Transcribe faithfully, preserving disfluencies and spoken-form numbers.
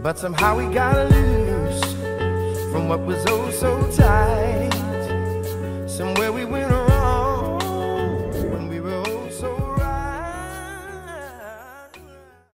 but somehow we got loose from what was oh so tight. Somewhere we went